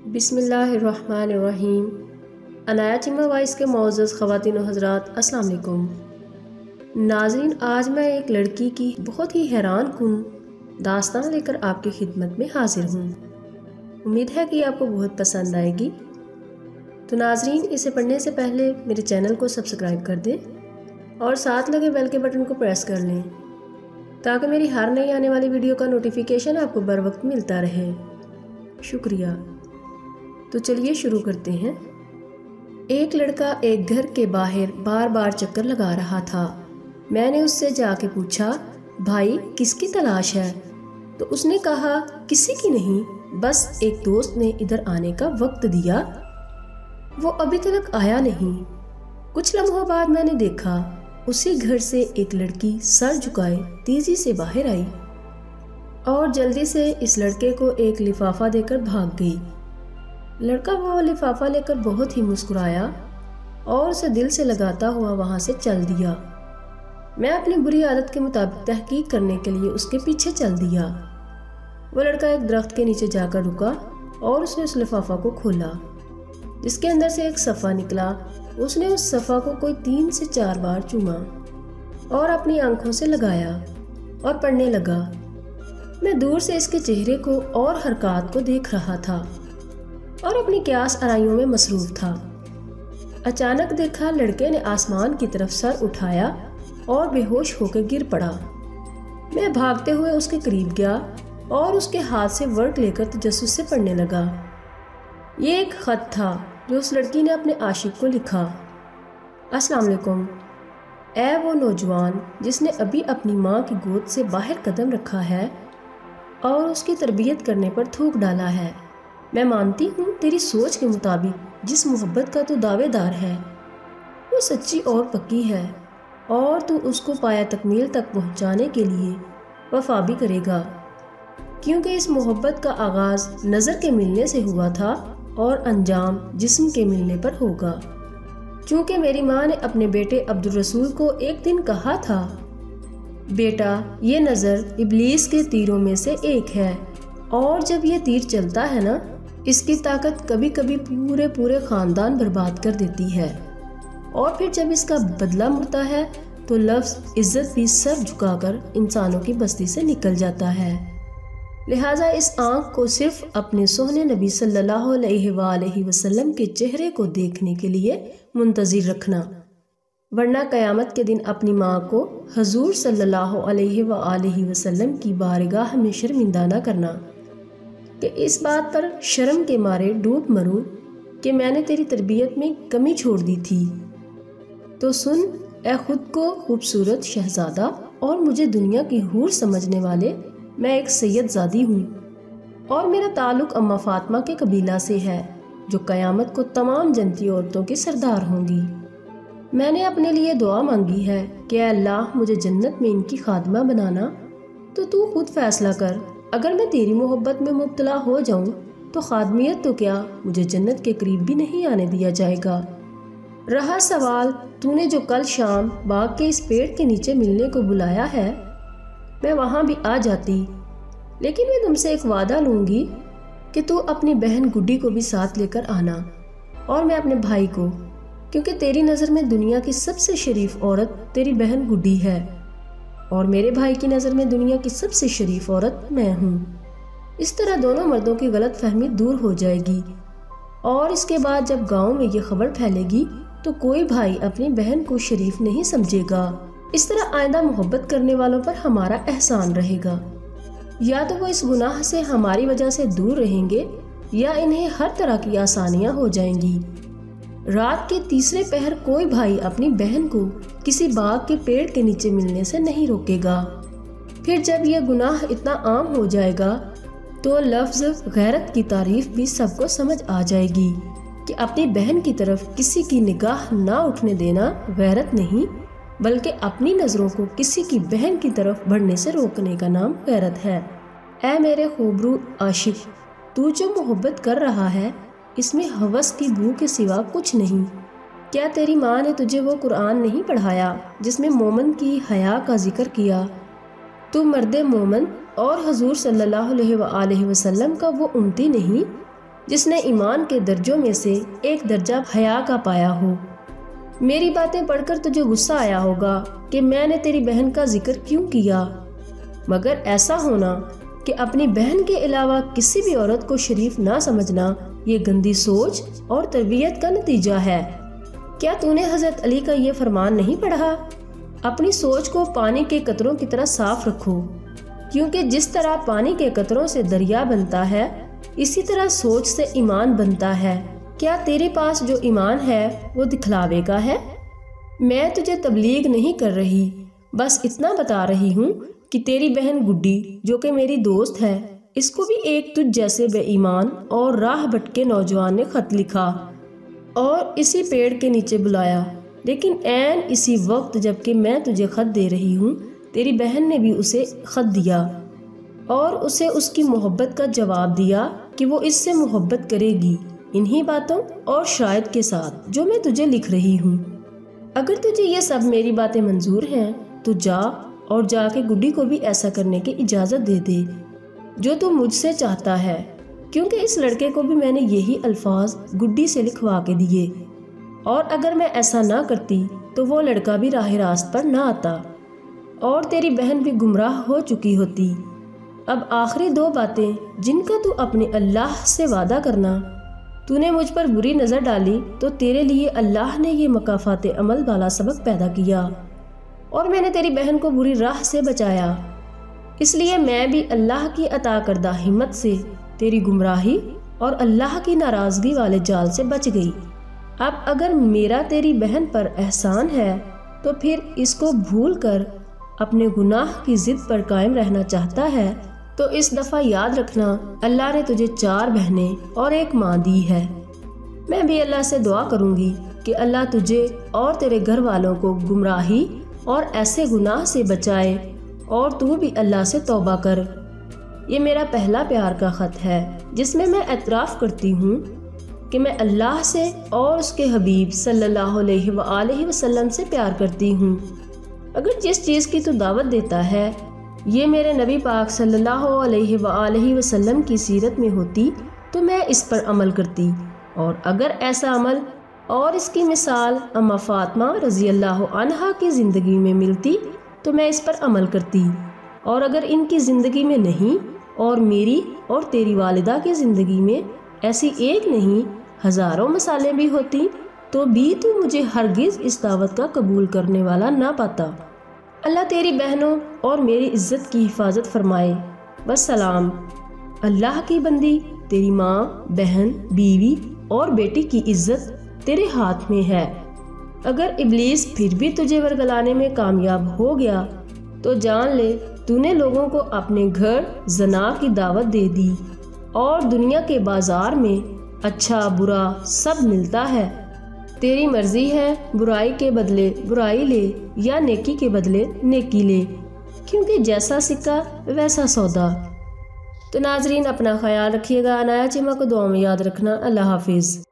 بسم اللہ الرحمن الرحیم۔ عنایت چیمہ وائس کے معزز خواتین و حضرات، السلام علیکم۔ ناظرین، آج میں ایک لڑکی کی بہت ہی حیران کن داستان لے کر آپ کی خدمت میں حاضر ہوں۔ امید ہے کہ آپ کو بہت پسند آئے گی۔ تو ناظرین، اسے پڑھنے سے پہلے میرے چینل کو سبسکرائب کر دیں اور ساتھ لگے بیل کے بٹن کو پریس کر لیں تاکہ میری ہر نئی آنے والی ویڈیو کا نوٹیفیکیشن آپ کو بر وقت ملتا رہے۔ شکریہ۔ تو چلیے شروع کرتے ہیں۔ ایک لڑکا ایک گھر کے باہر بار بار چکر لگا رہا تھا۔ میں نے اس سے جا کے پوچھا، بھائی کس کی تلاش ہے؟ تو اس نے کہا، کسی کی نہیں، بس ایک دوست نے ادھر آنے کا وقت دیا، وہ ابھی تک آیا نہیں۔ کچھ لمحوں بعد میں نے دیکھا اسی گھر سے ایک لڑکی سر جھکائے تیزی سے باہر آئی اور جلدی سے اس لڑکے کو ایک لفافہ دے کر بھاگ گئی۔ لڑکا وہ لفافہ لے کر بہت ہی مسکرایا اور اسے دل سے لگاتا ہوا وہاں سے چل دیا۔ میں اپنی بری عادت کے مطابق تحقیق کرنے کے لیے اس کے پیچھے چل دیا۔ وہ لڑکا ایک درخت کے نیچے جا کر رکا اور اس نے اس لفافہ کو کھولا جس کے اندر سے ایک صفحہ نکلا۔ اس نے اس صفحہ کو کوئی 3 سے 4 بار چوما اور اپنی آنکھوں سے لگایا اور پڑھنے لگا۔ میں دور سے اس کے چہرے کو اور حرکات کو دیکھ رہا تھا اور اپنی قیاس آرائیوں میں مصروف تھا۔ اچانک دیکھا لڑکے نے آسمان کی طرف سر اٹھایا اور بے ہوش ہو کے گر پڑا۔ میں بھاگتے ہوئے اس کے قریب گیا اور اس کے ہاتھ سے ورق لے کر تجسس سے پڑھنے لگا۔ یہ ایک خط تھا جو اس لڑکی نے اپنے عاشق کو لکھا۔ السلام علیکم، اے وہ نوجوان جس نے ابھی اپنی ماں کی گود سے باہر قدم رکھا ہے اور اس کی تربیت کرنے پر تھوک ڈالا ہے۔ میں مانتی ہوں تیری سوچ کے مطابق جس محبت کا تو دعوے دار ہے وہ سچی اور پکی ہے، اور تو اس کو پایا تکمیل تک پہنچانے کے لیے وفا بھی کرے گا، کیونکہ اس محبت کا آغاز نظر کے ملنے سے ہوا تھا اور انجام جسم کے ملنے پر ہوگا۔ چونکہ میری ماں نے اپنے بیٹے عبدالرسول کو ایک دن کہا تھا، بیٹا یہ نظر ابلیس کے تیروں میں سے ایک ہے، اور جب یہ تیر چلتا ہے نا، اس کی طاقت کبھی کبھی پورے خاندان برباد کر دیتی ہے، اور پھر جب اس کا بدلہ مڑتا ہے تو لفظ عزت بھی سر جھکا کر انسانوں کی بستی سے نکل جاتا ہے۔ لہٰذا اس آنکھ کو صرف اپنے سوہنے نبی صلی اللہ علیہ وآلہ وسلم کے چہرے کو دیکھنے کے لیے منتظر رکھنا، ورنہ قیامت کے دن اپنی ماں کو حضور صلی اللہ علیہ وآلہ وسلم کی بارگاہ میں شرمندہ نہ کرنا کہ اس بات پر شرم کے مارے ڈوب مروں کہ میں نے تیری تربیت میں کمی چھوڑ دی تھی۔ تو سن اے خود کو خوبصورت شہزادہ اور مجھے دنیا کی حور سمجھنے والے، میں ایک سید زادی ہوں اور میرا تعلق اماں فاطمہ کے قبیلہ سے ہے جو قیامت کو تمام جنتی عورتوں کی سردار ہوں گی۔ میں نے اپنے لیے دعا مانگی ہے کہ اے اللہ مجھے جنت میں ان کی خادمہ بنانا، تو خود فیصلہ کر، اگر میں تیری محبت میں مبتلا ہو جاؤں تو خادمیت تو کیا، مجھے جنت کے قریب بھی نہیں آنے دیا جائے گا۔ رہا سوال تو نے جو کل شام باغ کے اس پیڑ کے نیچے ملنے کو بلایا ہے، میں وہاں بھی آ جاتی، لیکن میں تم سے ایک وعدہ لوں گی کہ تو اپنی بہن گڈی کو بھی ساتھ لے کر آنا، اور میں اپنے بھائی کو، کیونکہ تیری نظر میں دنیا کی سب سے شریف عورت تیری بہن گڈی ہے، اور میرے بھائی کی نظر میں دنیا کی سب سے شریف عورت میں ہوں۔ اس طرح دونوں مردوں کی غلط فہمی دور ہو جائے گی، اور اس کے بعد جب گاؤں میں یہ خبر پھیلے گی تو کوئی بھائی اپنی بہن کو شریف نہیں سمجھے گا۔ اس طرح آئندہ محبت کرنے والوں پر ہمارا احسان رہے گا، یا تو وہ اس گناہ سے ہماری وجہ سے دور رہیں گے یا انہیں ہر طرح کی آسانیاں ہو جائیں گی۔ رات کے تیسرے پہر کوئی بھائی اپنی بہن کو کسی باغ کے پیڑ کے نیچے ملنے سے نہیں روکے گا۔ پھر جب یہ گناہ اتنا عام ہو جائے گا تو لفظ غیرت کی تعریف بھی سب کو سمجھ آ جائے گی کہ اپنی بہن کی طرف کسی کی نگاہ نہ اٹھنے دینا غیرت نہیں، بلکہ اپنی نظروں کو کسی کی بہن کی طرف بڑھنے سے روکنے کا نام غیرت ہے۔ اے میرے خوبرو عاشق، تو جو محبت کر رہا ہے اس میں ہوس کی بو کے سوا کچھ نہیں۔ کیا تیری ماں نے تجھے وہ قرآن نہیں پڑھایا جس میں مومن کی حیا کا ذکر کیا؟ تو مرد مومن اور حضور صلی اللہ علیہ وآلہ وسلم کا وہ امتی نہیں جس نے ایمان کے درجوں میں سے ایک درجہ حیا کا پایا ہو۔ میری باتیں پڑھ کر تجھے غصہ آیا ہوگا کہ میں نے تیری بہن کا ذکر کیوں کیا، مگر ایسا ہونا کہ اپنی بہن کے علاوہ کسی بھی عورت کو شریف نہ سمجھنا یہ گندی سوچ اور تربیت کا نتیجہ ہے۔ کیا تو نے حضرت علی کا یہ فرمان نہیں پڑھا؟ اپنی سوچ کو پانی کے قطروں کی طرح صاف رکھو، کیونکہ جس طرح پانی کے قطروں سے دریا بنتا ہے اسی طرح سوچ سے ایمان بنتا ہے۔ کیا تیرے پاس جو ایمان ہے وہ دکھلاوے کا ہے؟ میں تجھے تبلیغ نہیں کر رہی، بس اتنا بتا رہی ہوں کہ تیری بہن گڈی جو کہ میری دوست ہے، اس کو بھی ایک تجھ جیسے بے ایمان اور راہ بھٹکے نوجوان نے خط لکھا اور اسی پیڑ کے نیچے بلایا، لیکن عین اسی وقت جب کہ میں تجھے خط دے رہی ہوں تیری بہن نے بھی اسے خط دیا اور اسے اس کی محبت کا جواب دیا کہ وہ اس سے محبت کرے گی انہی باتوں اور شرائط کے ساتھ جو میں تجھے لکھ رہی ہوں۔ اگر تجھے یہ سب میری باتیں منظور ہیں تو جا اور جا کے گڈی کو بھی ایسا کرنے کی اجازت دے دے جو تو مجھ سے چاہتا ہے، کیونکہ اس لڑکے کو بھی میں نے یہی الفاظ گڈی سے لکھوا کے دیے، اور اگر میں ایسا نہ کرتی تو وہ لڑکا بھی راہ راست پر نہ آتا اور تیری بہن بھی گمراہ ہو چکی ہوتی۔ اب آخری دو باتیں جن کا تو اپنے اللہ سے وعدہ کرنا، تو نے مجھ پر بری نظر ڈالی تو تیرے لیے اللہ نے یہ مکافات عمل والا سبق پیدا کیا اور میں نے تیری بہن کو بری راہ سے بچایا، اس لیے میں بھی اللہ کی عطا کردہ ہمت سے تیری گمراہی اور اللہ کی ناراضگی والے جال سے بچ گئی۔ اب اگر میرا تیری بہن پر احسان ہے تو پھر اس کو بھول کر اپنے گناہ کی ضد پر قائم رہنا چاہتا ہے تو اس دفعہ یاد رکھنا اللہ نے تجھے 4 بہنیں اور 1 ماں دی ہے۔ میں بھی اللہ سے دعا کروں گی کہ اللہ تجھے اور تیرے گھر والوں کو گمراہی اور ایسے گناہ سے بچائے اور تو بھی اللہ سے توبہ کر۔ یہ میرا پہلا پیار کا خط ہے جس میں اعتراف کرتی ہوں کہ میں اللہ سے اور اس کے حبیب صلی اللہ علیہ وآلہ وسلم سے پیار کرتی ہوں۔ اگر جس چیز کی تو دعوت دیتا ہے یہ میرے نبی پاک صلی اللہ علیہ وآلہ وسلم کی سیرت میں ہوتی تو میں اس پر عمل کرتی، اور اگر ایسا عمل اور اس کی مثال اماں فاطمہ رضی اللہ عنہا کی زندگی میں ملتی تو میں اس پر عمل کرتی، اور اگر ان کی زندگی میں نہیں اور میری اور تیری والدہ کی زندگی میں ایسی ایک نہیں ہزاروں مثالیں بھی ہوتی تو بھی تو مجھے ہرگز اس دعوت کا قبول کرنے والا نہ پاتا۔ اللہ تیری بہنوں اور میری عزت کی حفاظت فرمائے۔ والسلام۔ اللہ کی بندی، تیری ماں، بہن، بیوی اور بیٹی کی عزت تیرے ہاتھ میں ہے۔ اگر ابلیس پھر بھی تجھے ورگلانے میں کامیاب ہو گیا تو جان لے تو نے لوگوں کو اپنے گھر زنا کی دعوت دے دی، اور دنیا کے بازار میں اچھا برا سب ملتا ہے۔ تیری مرضی ہے برائی کے بدلے برائی لے یا نیکی کے بدلے نیکی لے، کیونکہ جیسا سکہ ویسا سودا۔ تو ناظرین اپنا خیال رکھیے گا، عنایت چیمہ کو دعاؤں میں یاد رکھنا۔ اللہ حافظ۔